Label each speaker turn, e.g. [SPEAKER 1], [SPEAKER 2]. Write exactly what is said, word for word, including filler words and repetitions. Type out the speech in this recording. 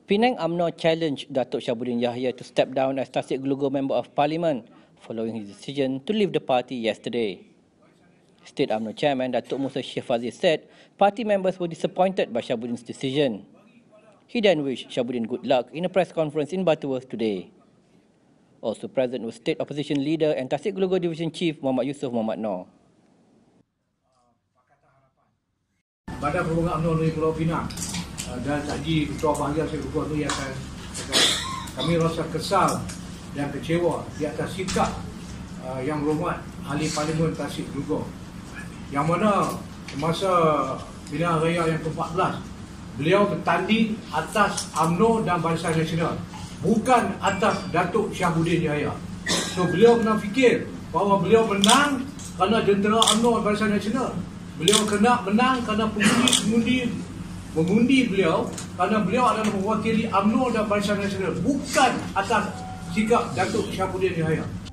[SPEAKER 1] Penang Umno challenged Datuk Shabudin Yahaya to step down as Tasek Gelugor Member of Parliament following his decision to leave the party yesterday. State Umno Chairman Datuk Musa Syafazi said party members were disappointed by Shabudin's decision. He then wished Shabudin good luck in a press conference in Butterworth today. Also present was State Opposition Leader and Tasek Gelugor Division Chief Muhammad Yusof Muhammad Noor.
[SPEAKER 2] Badan Perhubungan UMNO di Pulau Pinang dan tadi Ketua Bahagian Tasek Gelugor itu yang akan kami rasa kesal dan kecewa di atas sikap uh, yang berhormat Ahli Parlimen Tasek Gelugor, yang mana semasa Pilihan Raya yang ke empat belas beliau bertanding atas UMNO dan Barisan Nasional, bukan atas Datuk Shabudin Yahaya. So beliau kena fikir bahawa beliau menang kerana jentera UMNO dan Barisan Nasional. Beliau kena menang kerana pengundi-pengundi mengundi beliau kerana beliau adalah mewakili UMNO dan Barisan Nasional, bukan atas sikap Datuk Shabudin Yahaya.